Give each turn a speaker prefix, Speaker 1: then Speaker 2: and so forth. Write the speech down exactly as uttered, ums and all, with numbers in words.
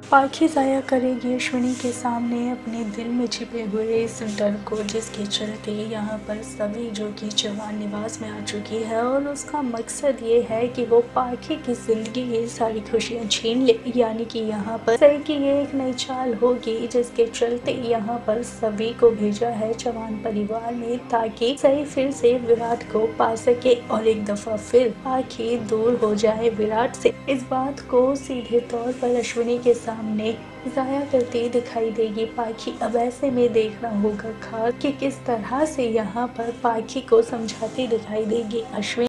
Speaker 1: पाखी ज़ाया करेगी अश्विनी के सामने अपने दिल में छिपे हुए इस डर को, जिसके चलते यहाँ पर सभी जो कि चौहान निवास में आ चुकी है और उसका मकसद ये है कि वो पाखी की ज़िंदगी की सारी खुशियाँ छीन ले। यानी कि यहाँ पर सही की ये एक नई चाल होगी, जिसके चलते यहाँ पर सभी को भेजा है चौहान परिवार ने, ताकि सही फिर से विराट को पा सके और एक दफा फिर पाखी दूर हो जाए विराट से। इस बात को सीधे तौर पर अश्विनी के सामने ज़ाया करती दिखाई देगी पाखी। अब ऐसे में देखना होगा खास कि किस तरह से यहाँ पर पाखी को समझाती दिखाई देगी अश्विनी।